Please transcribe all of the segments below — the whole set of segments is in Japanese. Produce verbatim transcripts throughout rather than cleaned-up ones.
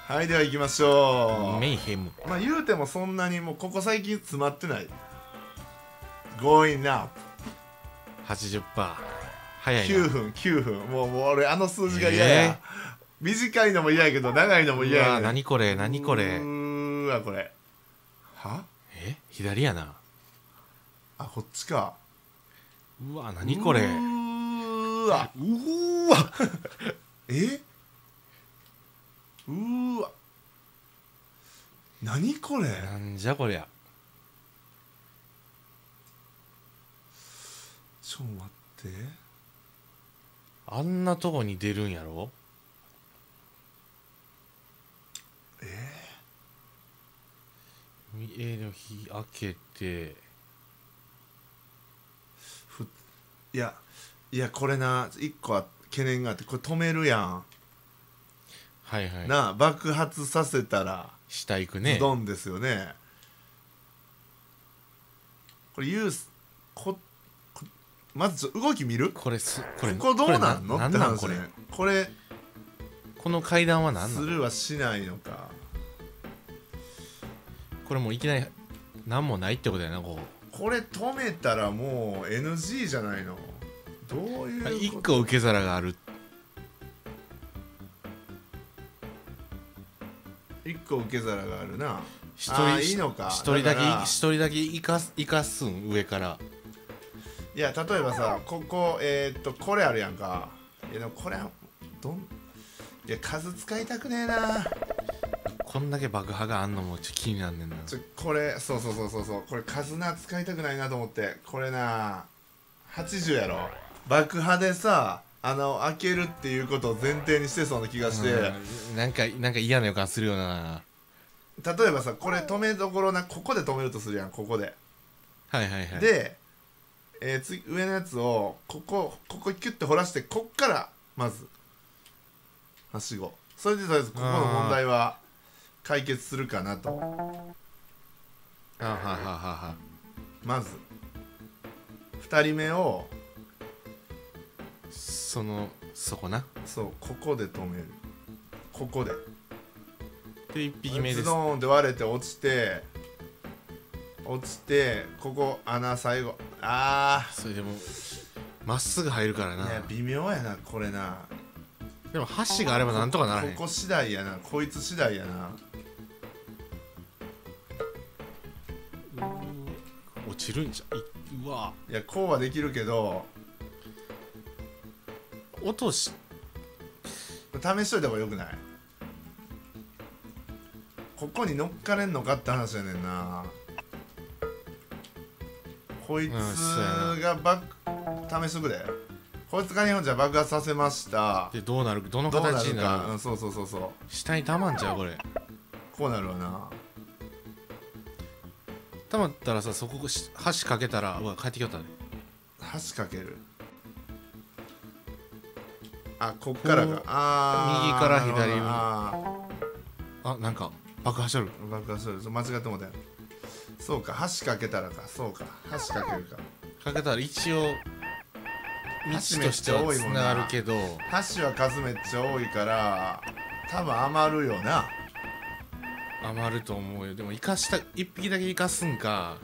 はいでは行きましょう。 メイヘム。 まあ言うてもそんなにもうここ最近詰まってない。 Going up はちじゅっパーセント。早いな。 きゅうふんきゅうふん。もうもう俺あの数字が嫌や、 えー、 短いのも嫌やけど長いのも嫌やねん。 何これ何これ。 うーわこれはえ左やな。 あこっちか。 うわ何これ。 うーわうーわえうーわ何これ。 なんじゃこりゃ。 ちょっと待って。 あんなとこに出るんやろ。 え家の日開けてふいやいやこれな一個は懸念があって、これ止めるやん、 はいはいなあ爆発させたら下行くね。 ズドンですよね。これユースここまずちょっと動き見る。 これすこれここどうなんのこれってなんなんこれ。 話ね。これこの階段は何なん。 するはしないのか。 これもういきなり何もないってことやな。ここれ止めたらもう エヌジー じゃないの。どういうこと。 う一個受け皿がある。 一個受け皿があるな。 一あー人いいのか。 一人だけだから一人だけ生かす生かすん上から。 いや例えばさここえー、っとこれあるやんか。いやでもこれはどんいや数使いたくねえな。 こんだけ爆破があんのもちょっと気になんねんな。 ちょこれそうそうそうそうそうこれ数な使いたくないなと思って。これなはちじゅうやろ。爆破でさあの開けるっていうことを前提にしてそうな気がして、 うんなんかなんか嫌な予感するよな。 例えばさこれ止めどころな、ここで止めるとするやん。ここで、 はいはいはい。 で、えー、次上のやつをここここキュッて掘らして、こっからまずはしご。それでとりあえずここの問題は解決するかなと。 あはははは。 まずふたりめをそのそこな。 そうここで止める。ここでで一匹目です。 ズドーンって割れて落ちて落ちてここ穴最後。あそれでもまっすぐ入るからーいな。 や微妙やなこれな。 でも箸があればなんとかならへん。 ここ次第やな。こいつ次第やな。 落ちるんじゃいうわいやこうはできるけど落とし試しといた方がよくない。ここに乗っかれんのかって話やねんな。こいつうんそうやがバック試しとくで。こいつが日本じゃ爆発させました。 でどうなるどのどうな形になる。 るか。うんそうそうそうそう。 下にたまんちゃうこれ。 こうなるわな。 たまったらさそこし箸かけたらうわ帰ってきよったね。 箸かける。あこっからか。 こうあー右から左になるほどな。 あなんか爆破しとる。 あー爆発する。間違ってもうたよ。そうか箸かけたらか。そうか箸かけるか。 かけたら一応道箸めっとしてはちゃ多いもんつながるな。 けど箸は数めっちゃ多いから多分余るよな。 余ると思うよ。でも生かした一匹だけ生かすんか。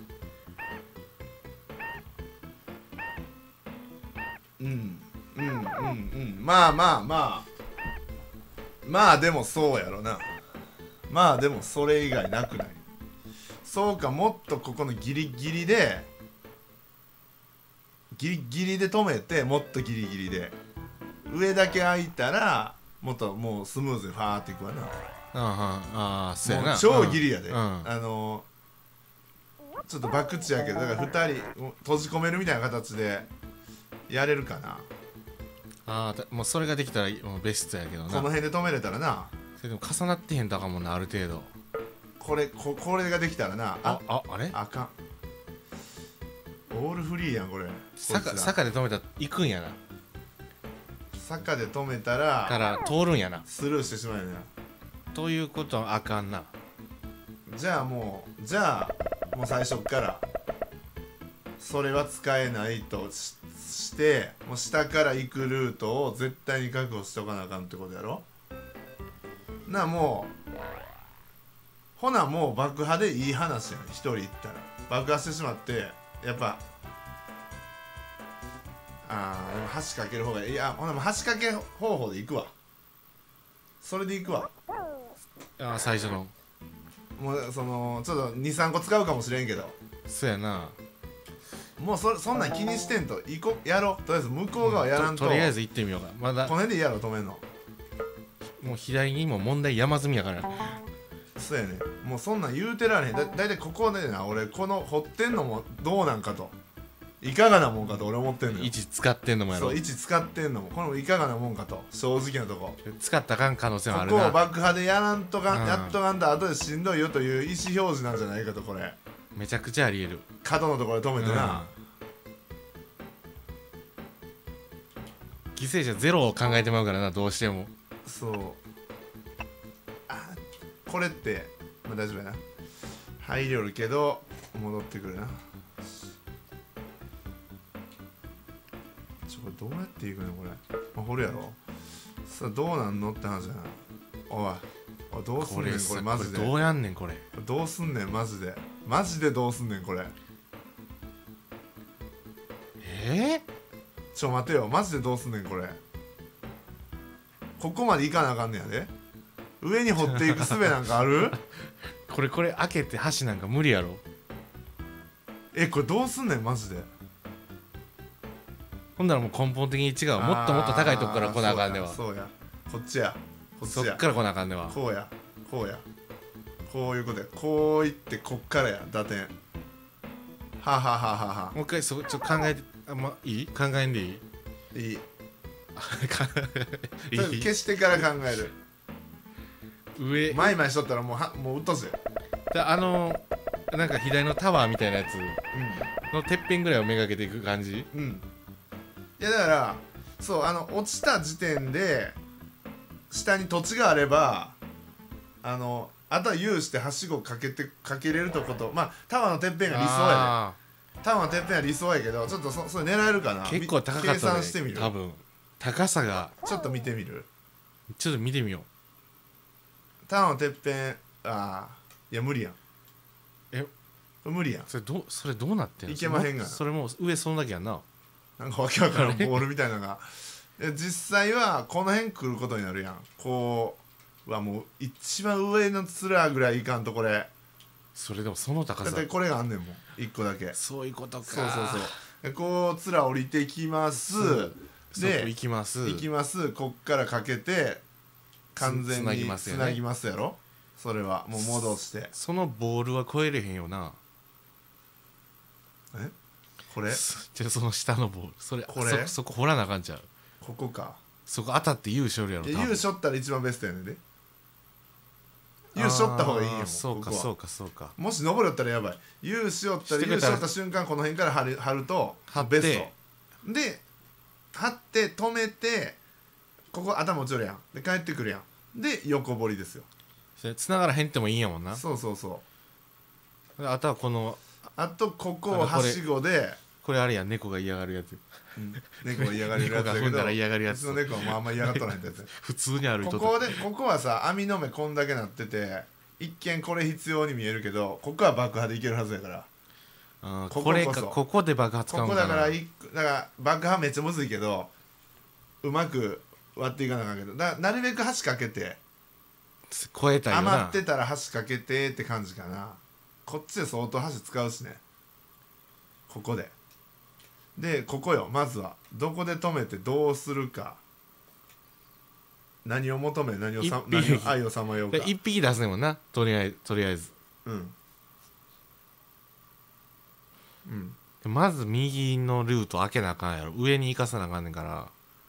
うんうんうんうんまあまあまあまあでもそうやろな。まあでもそれ以外なくない。そうかもっとここのギリギリでギリギリで止めて、もっとギリギリで上だけ開いたらもっともうスムーズにファーっていくわな。 ああああそうやな。 もう超ギリやで、 うんうんあのちょっと博打やけどだからふたり閉じ込めるみたいな形でやれるかな。 ああたもうそれができたらもうベストやけどな。 この辺で止めれたらな。 それでも重なってへんとあかんもんなある程度。 これ こ, これができたらな。 ああああれあかん。オールフリーやんこれ。 坂こいつら坂で止めたら行くんやな。 坂で止めたからら通るんやな。 スルーしてしまうよな。 ということはあかんな。 じゃあもうじゃあもう最初っからそれは使えないと し, してもう下から行くルートを絶対に確保しとかなあかんってことやろな。もうほなもう爆破でいい話やね一人行ったら爆破してしまってやっぱあーでも橋かける方がいいいやほなもう橋かけ方法で行くわそれで行くわあ最初のもうそのちょっとにさんこ使うかもしれんけどそうやなもう そ, そんなん気にしてんと行こやろうとりあえず向こう側やらんと、 ととりあえず行ってみようかまだこの辺でいいやろ止めんのもう左にも問題山積みやからそうやねもうそんなん言うてられへんだだいたいここでな俺この掘ってんのもどうなんかといかがなもんかと俺思ってんのよ位置使ってんのもやろそう位置使ってんのもこれもいかがなもんかと正直なとこ使ったらあかん可能性もあここをるな爆破でやらんとか、 うんやっとかんと後でしんどいよという意思表示なんじゃないかとこれめちゃくちゃありえる角のところで止めてな、 犠牲者ゼロを考えてまうからなどうしてもそうあこれってまあ大丈夫やな入りよるけど戻ってくるなちょこれどうやっていくのこれ、まあ、掘るやろさあどうなんのって話やなおいおいどうすんねんこされマジでこれどうやんねんこれどうすんねんマジでマジでどうすんねんこれえちょ待てよマジでどうすんねんこれここまで行かなあかんねやで上に掘っていく術なんかあるー、これこれ開けて橋なんか無理やろえこれどうすんねんマジでほんならもう根本的に違うもっともっと高いとこから来なあかんねわそうやそうやこっちやこっちやそっから来なあかんねわこうやこうやこういうことやこういってこっからや打点はあ、はあはあはあはもう一回そちょっと考えてあ、ま、いい考えんでいいあ、いいいい消してから考える上マイマイしとったらもうはもううっとせであのなんか左のタワーみたいなやつのてっぺんぐらいをめがけていく感じうんうんいやだからそうあの落ちた時点で下に土地があればあのあとは有してはしごかけてかけれるとことまあタワーのてっぺんが理想やあでタワーのてっぺんは理想やけどちょっと そ, それ狙えるかなー結構高かったね計算してみる多分高さがちょっと見てみるちょっと見てみよタワーのてっぺんああいや無理やんえこれ無理やんうそれどうそれどうなってんのいけまへんがなそれもう上そんだけやんななんかわけわからんボールみたいなのがえ実際はこの辺来ることになるやんこうはもう一番上の面ぐらいいかんとこれそれでもその高さだってこれがあんねんもん一個だけそういうことかそうそうそうでこう面降りてきますでそこ行きます行きますこっからかけて完全につなぎますよねつなぎますやろそれはもう戻してそのボールは超えれへんよなえこれじゃあその下のボールそれこれそそこ掘らなあかんちゃうここかそこ当たって優勝やろ多分いや優勝ったら一番ベストやねんで優勝った方がいいよもあーそうかここはそうかそうかもし登りよったらやばい優勝ったら優してくれたら勝った瞬間この辺から張る張ると張ってベストで張って止めてここ頭落ちるやんで帰ってくるやんで横掘りですよそれ繋がらへんってもいいんやもんなそうそうそうあとはこのあとここをはしごで、 これあれや猫が嫌がるやつうん、猫が嫌がるやつだけど猫が踏んだら嫌がるやつうちの猫はもうあんま嫌がっとらへんってやつ普通に歩いとこったこでここはさ網の目こんだけなってて一見これ必要に見えるけどここは爆破でいけるはずやからあーこここそこれかここで爆発使ここうんかなだからいだから爆破めっちゃむずいけどうまく割っていかなあかんけどだなるべく箸かけて超えたいよな余ってたら箸かけてって感じかなこっちで相当箸使うしねここででここよまずはどこで止めてどうするか何を求め何をさ一匹何を愛をさまようかで一匹出すねんもんなとりあえずとりあえずうんうんでまず右のルート開けなあかんやろ上に行かさなあかんねんから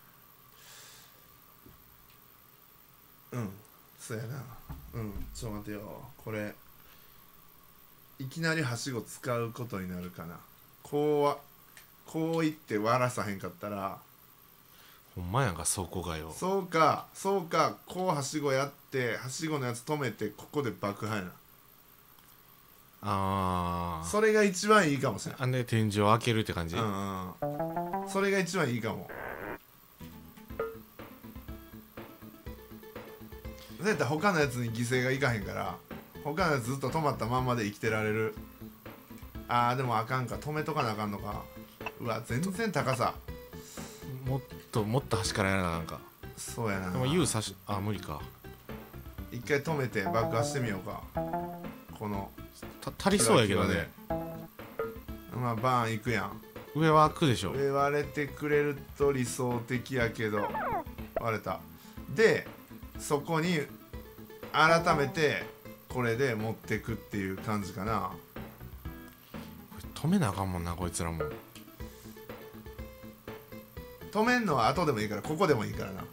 うんそうやなうんちょっと待てよこれいきなりはしご使うことになるかなこうはこういって割らさへんかったらほんまやんかそこがよそうかそうかこうはしごやってはしごのやつ止めてここで爆破やなあーそれが一番いいかもしれないあんで天井開けるって感じ、 うんうんそれが一番いいかもそうやったら他のやつに犠牲がいかへんから他のやつずっと止まったまんまで生きてられる。あーでもあかんか、止めとかなあかんのか。うわ全然高さ。 もっともっと端からやらななんか。 そうやな。 でも U さしあ無理か。 一回止めて爆破してみようか。このた足りそうやけどね。 まあバーンいくやん。 上は開くでしょ。 上割れてくれると理想的やけど割れた。でそこに改めてこれで持ってくっていう感じかな。 止めなあかんもんなこいつらも。 止めんのは後でもいいから、ここでもいいからな。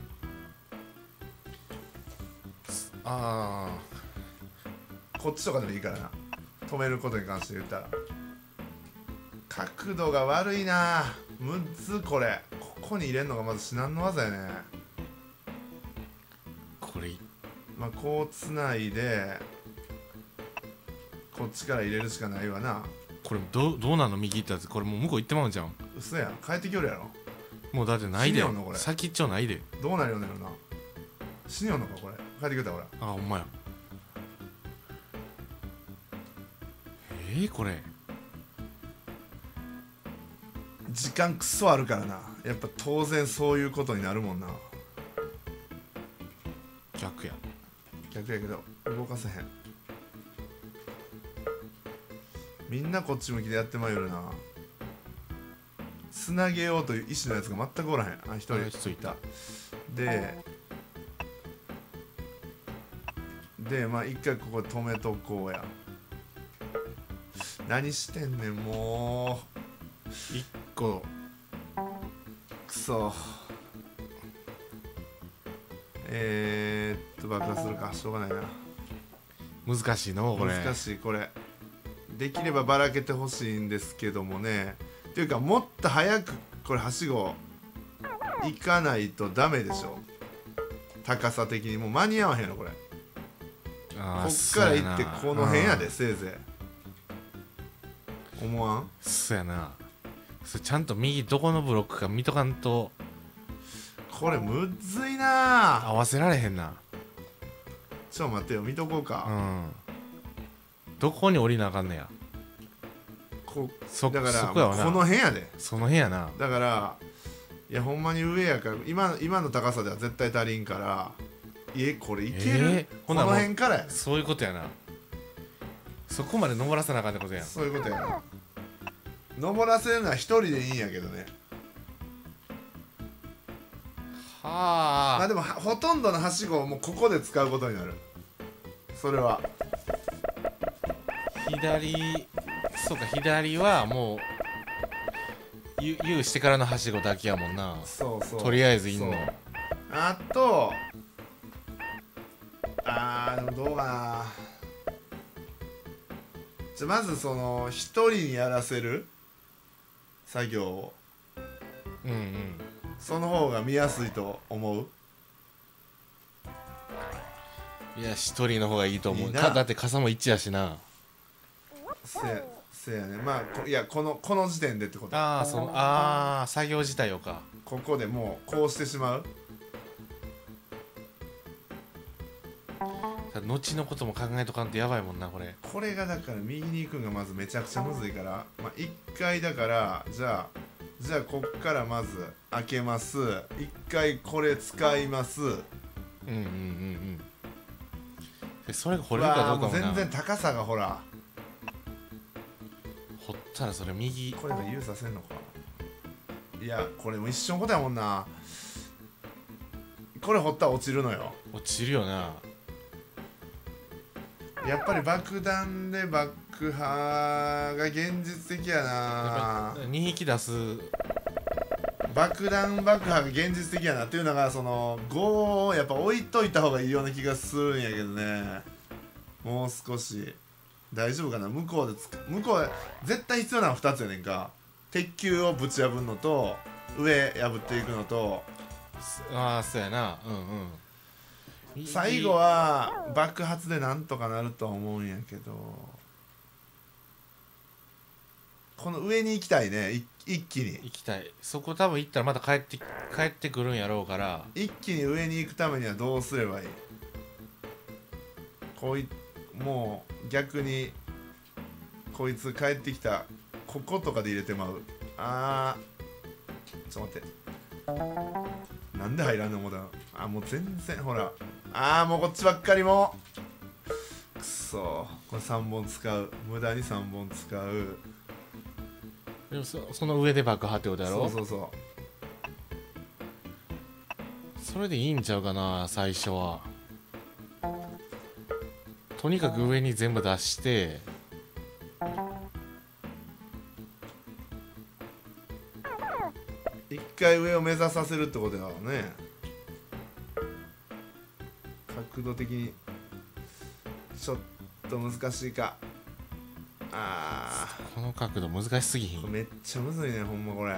あこっちとかでもいいからな、止めることに関して言ったら。角度が悪いな、むっず。これここに入れるのがまず至難の技やね。 これまあこうつないでこっちから入れるしかないわな。 これどどうなんの右行ったやつ。これもう向こう行ってまうんじゃん。 嘘やん、帰ってきよるやろ。 もうだってないで。 死によんのこれ先っちょないで。 どうなるよねんな。死によんのかこれ。帰ってきたほら。 あほんまや。えー、これ時間クソあるからな。やっぱ当然そういうことになるもんな。 逆や。 逆やけど動かせへん。みんなこっち向きでやってまいるな。つなげようという意思のやつが全くおらへん。あ、一人あ人いた。 ででまあ一回ここ止めとこうや。何してんねんもいっこう。くそ。えー、っと爆破するか、しょうがないな。 難しいのこれ。 難しいこれ。できればばらけてほしいんですけどもね。っていうかもっと早くこれはしご行かないとダメでしょ。高さ的にもう間に合わへんのこれ。 あこっから行ってこの辺やで、せいぜい思わん。 そうやな。それちゃんと右どこのブロックか見とかんとこれむっずいな。 合わせられへんな。 ちょっと待ってよ、見とこううか。 んどこに降りなあかんねや。 こそだからそこやわな。 この辺やで。 その辺やな。 だからいやほんまに上やから、今今の高さでは絶対足りんから、えこれいける、 えーこのほなもう辺からや。 そういうことやな。そこまで登らせなあかんってことやん。 そういうことやな。登らせるのは一人でいいんやけどね。 はあ。 まあでもはほとんどのはしごをもうここで使うことになる。それは左そうか左はもうゆ U してからのはしごだけやもんな。 そうそう、 とりあえずいんの。 そうあとあーでもどうかな。じゃあまずその一人にやらせる作業を、 うんうん。 その方が見やすいと思う。 いや一人の方がいいと思う。 いいなかだって傘もいちやしな。 せせやね。まあこいやこのこの時点でってこと。 ああそのああ作業自体をか。 ここでもうこうしてしまう。 後のことも考えとかんとやばいもんなこれ。 これがだから右に行くんがまずめちゃくちゃむずいから、まあ、一回だからじゃあじゃあこっからまず開けます。一回これ使います。 うんうんうんうんでそれが掘れるかわあもうどうかもな。 全然高さがほら。 掘ったらそれ右。 これがユーさせんのか。いやこれも一緒のことやもんな。これ掘ったら落ちるのよ。 落ちるよな。 やっぱり爆弾で爆破が現実的ややなっぱ。にひき出す。 爆弾爆破が現実的やなっていうのが、そのごをやっぱ置いといた方がいいような気がするんやけどね。もう少し大丈夫かな。向こうでつく向こう絶対必要なのはふたつやねんか。鉄球をぶち破るのと上破っていくのと、 ああそうやな。うんうん。 最後は爆発でなんとかなるとは思うんやけど、この上に行きたいね。い一気に行きたい。そこ多分行ったらまた帰って帰ってくるんやろうから。 一気に上に行くためにはどうすればいい。こういもう逆にこいつ帰ってきたこことかで入れてまう。あーちょっと待ってなんで入らんのもだ。あもう全然ほらあーもうこっちばっかりもくそこれさんぼん使う無駄にさんぼん使う。 でも そ, その上で爆破ってことやろ。 そうそうそうそれでいいんちゃうかな最初は。とにかく上に全部出して一回上を目指させるってことだからね。角度的にちょっと難しいか。あこの角度難しすぎひん。 ーめっちゃむずいねほんまこれ。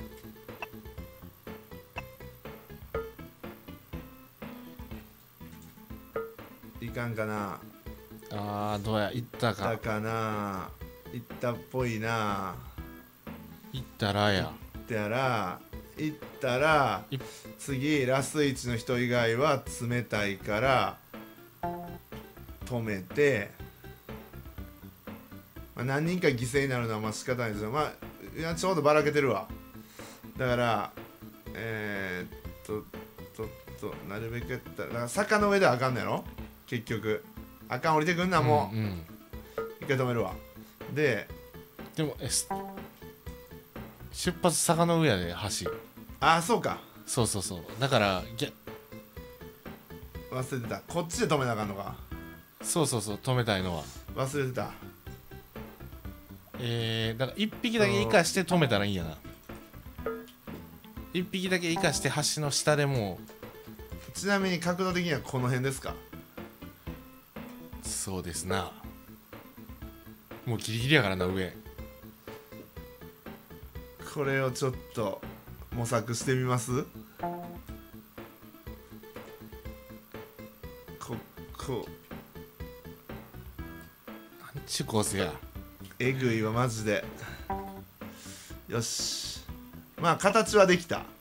いかんかな。 あーどうやいったかだかないったっぽいな。 いったらやってやらいったらい次ラストいちの人以外は冷たいから止めて、まあ、何人か犠牲になるのはまあ仕方ないですよ。まあいやちょうどばらけてるわ。だからえー、っとととなるべくやったらだから坂の上ではあかんのやろ結局。あかん降りてくんなもう、 うんうん、 一回止めるわ。ででもえす出発坂の上やで橋。 ああそうかそうそうそうだからぎ忘れてた。こっちで止めなあかんのか。 そうそうそう止めたいのは忘れてた。 えー、だからいっぴきだけ生かして止めたらいいんやな。いっぴきだけ生かして橋の下でもちなみに角度的にはこの辺ですか。 そうですな。もうギリギリやからな上。 これをちょっと模索してみます。ここなんちゅうコースや。 えぐいわマジで。よしまあ形はできた。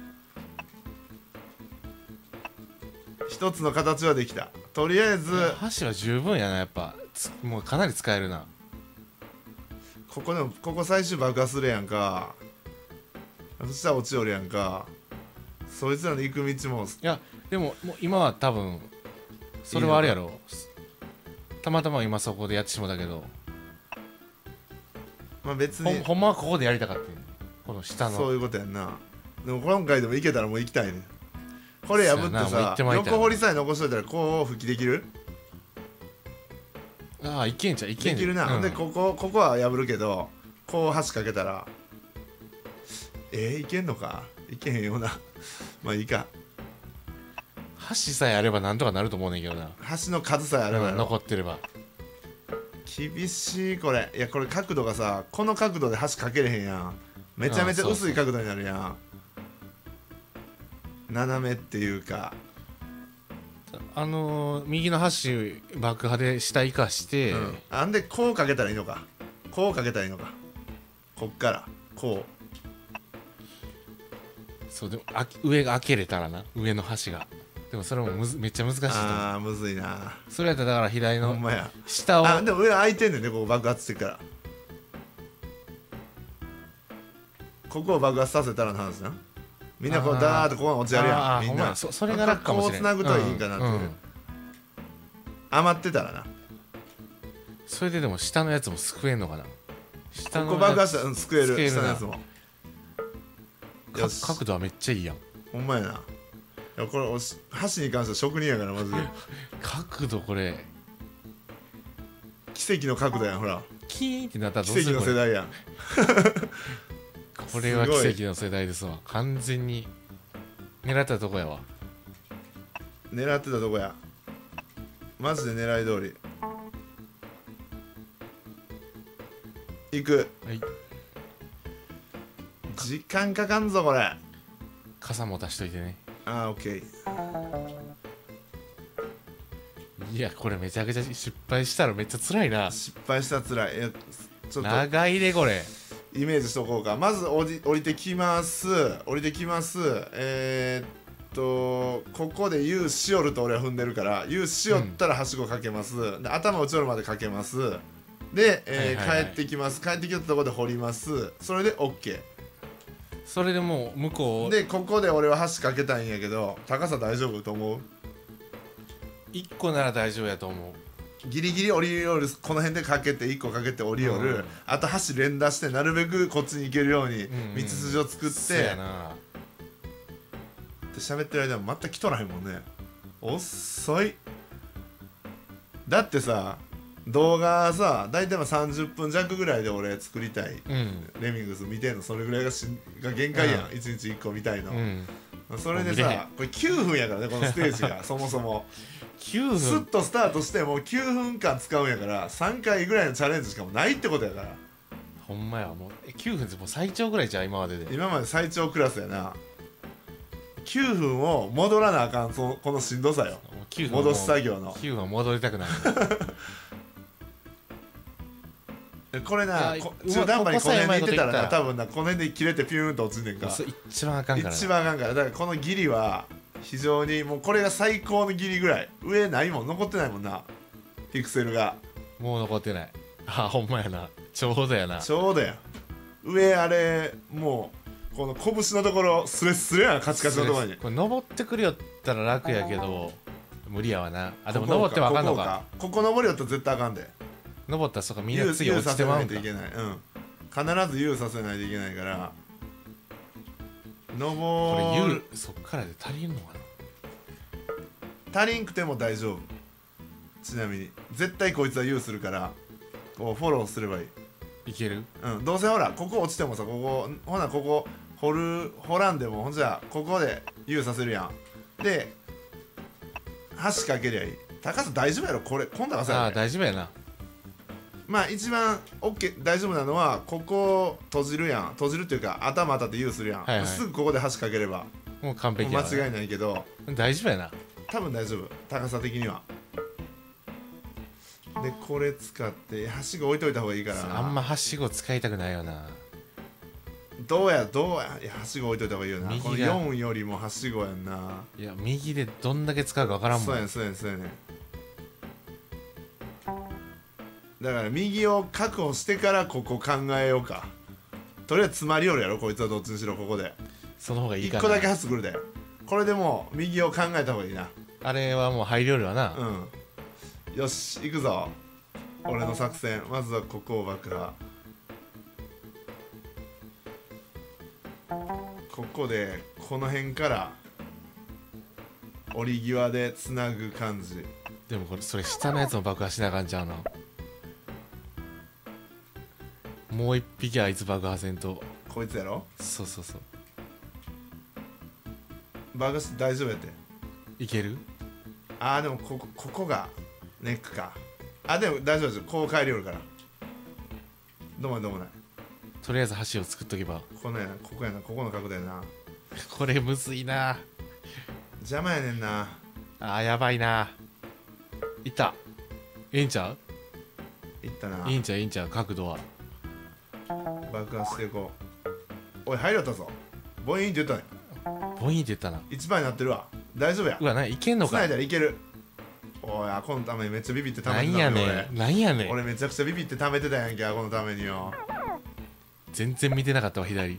一つの形はできた。とりあえず橋は十分やなやっぱつもうかなり使えるな。 ここでもここ最終爆破するやんか。そしたら落ちよるやんか。そいつらの行く道もいやでももう今は多分それはあれやろ。たまたま今そこでやってしまったけどまあ別にほんほんまはここでやりたかったんねこの下の。 そういうことやんな。でも今回でも行けたらもう行きたいね。これ破ってそうやなもう行さってまいたよ横掘りさえ残しといたらこう復帰できる。 ああいけんちゃういけんできるな、 うん、 でここここは破るけどこう橋かけたらえー、いけんのかいけへんようなまあいいか。 橋さえあればなんとかなると思うねんけどな。 橋の数さえあればやろ。 残ってれば。 厳しいこれ。いやこれ角度がさこの角度で橋かけれへんやん。めちゃめちゃ薄い角度になるやん。斜めっていうかあのー、右の橋爆破で下生かして、 うん、あんでこうかけたらいいのか。こうかけたらいいのか。こっからこそうでもあ上が開けれたらな上の橋が。でもそれもむずめっちゃ難しいと思う。 あーむずいな。 それやったらだから左のほんまや。 下をあでも上開いてんねんねここ爆発してるから。ここを爆発させたらの話な。みんなこうダーッとここが落ちやるやん。みんなそ, それが楽かもしれない。 こうつなぐといいんかなっていう、うんうん、余ってたらな。 それででも下のやつも救えんのかな。下のここ爆発したら、うん、救える。 救える下のやつもよし角度はめっちゃいいやん。 ほんまやな。いやこれおし箸に関しては職人やからマジで角度これ奇跡の角度やん。ほらキーンってなったらどうする。 奇跡の世代やんこれは奇跡の世代ですわ。完全に狙ったとこやわ。 狙ってたとこやマジで狙い通り。行く、 はい、 時間かかんぞこれ。 傘持たしといてね。 あーオッケー。 いやこれめちゃくちゃ失敗したらめっちゃ辛いな。 失敗したらつらい。いやちょっと長いでこれ。 イメージしとこうか。まず降り降りてきます降りてきます。えー、っとここで U しよると俺は踏んでるから U しよったらはしごかけます、で頭打ちよるまでかけますで、えーはいはいはい帰ってきます帰ってきたところで掘りますそれで OK それでもう向こうでここで俺は橋かけたいんやけど高さ大丈夫と思ういっこなら大丈夫やと思う。 ギリギリ降りよるこの辺でかけていっこかけて降りよる、 うん、 あと橋連打してなるべくこっちに行けるようにうんうん道筋を作って、 そうやな。 って喋ってる間も全く来とらへんもんね。遅い。だってさ動画さ大体まあさんじゅっぷん弱ぐらいで俺作りたい、 うん、 レミングス見てんのそれぐらいがしが限界やん、 うん、 いちにちいっこ見たいの、 うん、 それでさこれきゅうふんやからねこのステージがそもそもきゅうふんスッとスタートしてもうきゅうふんかん使うんやからさんかいぐらいのチャレンジしかもないってことやから、 ほんまや。もうえきゅうふんってもう最長ぐらいじゃん今までで。 今まで最長クラスやな。きゅうふんを戻らなあかん、そのこのしんどさよ。 もうきゅうふん戻す作業のきゅうふんは戻りたくないこれないやこ中途半端にこの辺に行ってたらなここさえうまいこと言ったら多分なこの辺で切れてピューンと落ちんねんか。 それ一番あかんからな。 一番あかんからだからこのギリは非常にもうこれが最高のギリぐらい上ないもん残ってないもんなピクセルがもう残ってない。あほんまやな。ちょうどやな。 ちょうどや上あれもうこの拳のところスレスレやんカチカチのところにこれ登ってくるよったら楽やけど無理やわな。あでもここ登ってもあかんのか。 ここここ登りよったら絶対あかんで登ったらそうかみんな U 次落ちてまうんかさせないとい。けないうん必ず U させないといけないからこ登れ U そっからで足りんのかな。 足りんくても大丈夫。ちなみに絶対こいつは U するからこうフォローすればいい。 いける。 うんどうせほらここ落ちてもさここほなここ掘る掘らんでもほんじゃここで U させるやんで橋かけりゃいい。高さ大丈夫やろこれこんな高さああやで大丈夫やな。 まあ一番 OK 大丈夫なのはここ閉じるやん閉じるっていうか頭当たって U するやん、 はいはいすぐここで橋かければもう完もう璧やわ間違いないけど大丈夫やな。 多分大丈夫高さ的には。でこれ使ってはしご置いといた方がいいからな。 あんまはしご使いたくないよな。 どうやどうやいやはしご置いといた方がいいよな。 右がこのよんよりもはしごやんな。 いや右でどんだけ使うか分からんもん。 そうやねんそうやねんそうやねん。だから右を確保してからここ考えようか。とりあえず詰まりよるやろこいつはどっちにしろここでその方がいいかな。 いっこだけ橋くるでこれでもう右を考えた方がいいな。 あれはもう入りよるわな。 うんよし行くぞ俺の作戦。まずはここを爆破。ここでこの辺から折り際でつなぐ感じ。 でもこれそれ下のやつも爆破しなあかんちゃうの。もう一匹あいつ爆破せんと。 こいつやろそうそうそう爆破して大丈夫やって。 いける。 あーでもここここがネックか。あでも大丈夫ですよこう帰りよるから。どうもどうもない。 とりあえず橋を作っとけば。 このやなここやなここの角度やな。 これむずいな。 邪魔やねんな。 あーやばいな。いったええんちゃう。 いったないいんちゃういいんちゃう角度は。 爆破していこう。おい入りよったぞ。ボイーンって言ったね。 ボインって言ったな。 一番になってるわ。大丈夫やうわないけんのか。 つないだらいける。おいアコのためにめっちゃビビって貯なめてたのにんやねんなんやね俺ん。 俺めちゃくちゃビビって貯めてたやんけアコのためによ。 全然見てなかったわ左。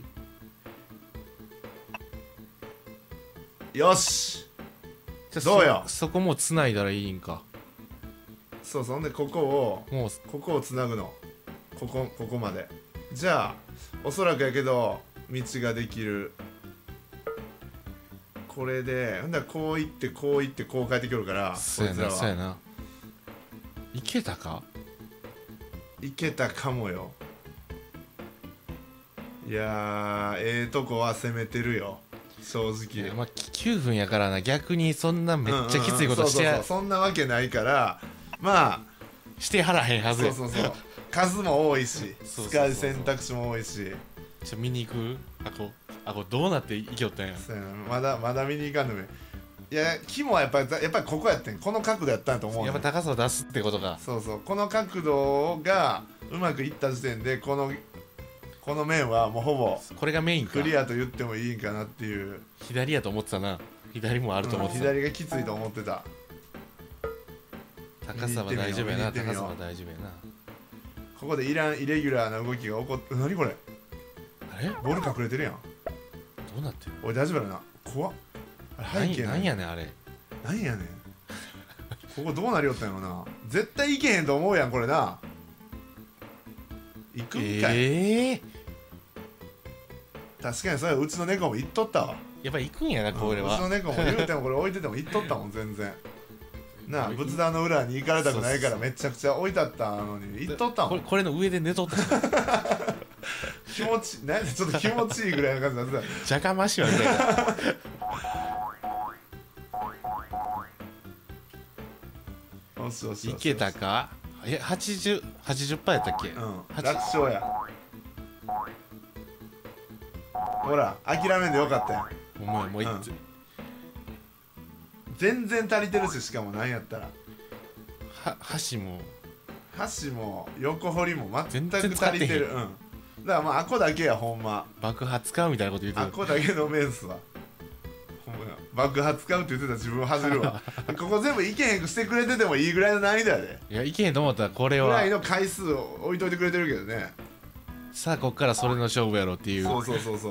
よしじゃあどうよそそこもうつないだらいいんか。 そうそうほんでここをもうここをつなぐのここここまで。じゃあおそらくやけど道ができる。これでほんだらこう行ってこう行ってこう帰ってくるからそうやこいつらはなそうやな。いけたか。 いけたかもよ。いやーええとこは攻めてるよ正直。 いやまあききゅうふんやからな。逆にそんなめっちゃきついことしてやうんうんうんそうそうそうそんなわけないからまあしてはらへんはずや。 そうそうそう数も多いしそうそうそうそう使う選択肢も多いし。 ちょ見に行く。あこあこどうなっていきよったんや。 そうやなまだまだ見に行かんのめ。いや肝はやっぱりやっぱりここやってんこの角度やったんやと思うねん。 やっぱ高さを出すってことか。 そうそうこの角度がうまくいった時点でこのこの面はもうほぼこれがメインか。 クリアと言ってもいいんかなっていう。 左やと思ってたな。 左もあると思ってた、 左がきついと思ってた。 高さは大丈夫やな、 見に行ってみよう高さは大丈夫やな。 ここでいらんイレギュラーな動きが起こって、何これ、 あれボール隠れてるやん。 どうなってる？ おい大丈夫だな、怖っ。あれ背景なんやねんあれ。 なんやねんここどうなりよったんやろな。絶対行けへんと思うやんこれな。行くんかい、 ええー、 確かにそれうちの猫も行っとったわ。 やっぱ行くんやなこれうちは。 の猫も言うてもこれ置いてても行っとったもん全然なあ。仏壇の裏に行かれたくないからめちゃくちゃ置いてあったのに行っとったもん。 これこれの上で寝とった気持ちなんでちょっと気持ちいいぐらいの感じになってじゃかましいわみたいな。 た。よしよしよしいけたか。えはちじゅう はちじゅっパーセントやったっけ。 うんはち楽勝や。ほら諦めんでよかったやん。 お前もういっうん全然足りてるし、しかもなんやったらは箸も箸も横掘りも全く全然使ってへん足りてる。うんだからまああこだけやほんま。 爆発かみたいなこと言ってある。 こだけのメンスはほんまや爆発買うって言ってた自分を恥じるわここ全部いけへんくしてくれててもいいぐらいの難易度やでいやいけへんと思ったらこれはぐらいの回数を置いといてくれてるけどね。 さあこっからそれの勝負やろっていう。 そうそうそう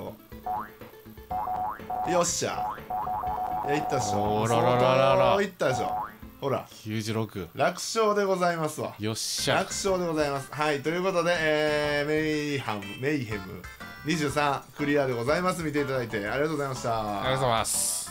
そうよっしゃ。いやいったっしょ。 おららららら相当いったでしょ。ほらきゅうじゅうろく。 楽勝でございますわ。 よっしゃ楽勝でございます。はいということで、えー、メイハムメイヘムにじゅうさんクリアでございます。見ていただいてありがとうございました。 ありがとうございます。